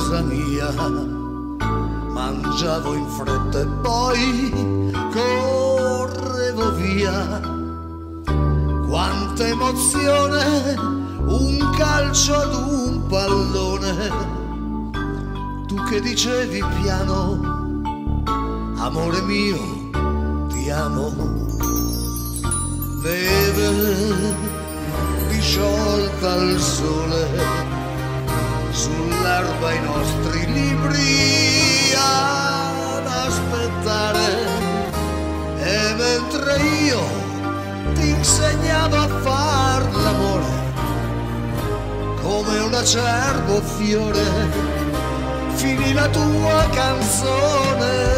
casa mia, mangiavo in fretta e poi correvo via. Quanta emozione, un calcio ad un pallone. Tu che dicevi piano, amore mio, ti amo. Neve disciolta al sole, sull'erba i nostri libri ad aspettare. E mentre io ti insegnavo a far l'amore, come un acerbo fiore, finì la tua canzone.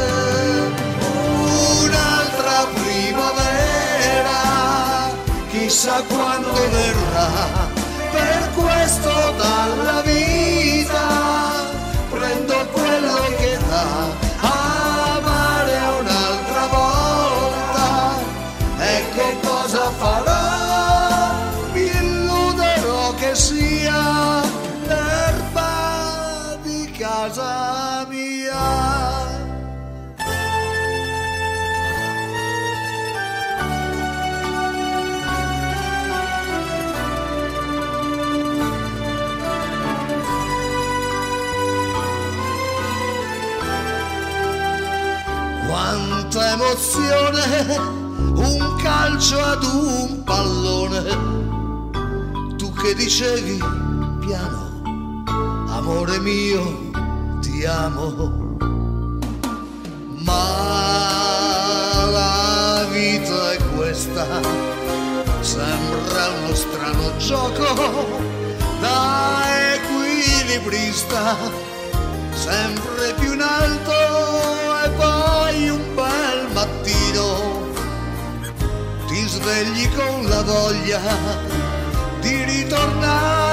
Un'altra primavera, chissà quando verrà, per questo dalla vita prendo quello che dà. Amare un'altra volta, ecco cosa farò, mi illuderò che sia l'erba di casa mia. Quanta emozione, un calcio ad un pallone. Tu che dicevi piano, amore mio, ti amo. Ma la vita è questa, sembra uno strano gioco da equilibrista, sempre più in alto e poi un bel mattino ti svegli con la voglia di ritornare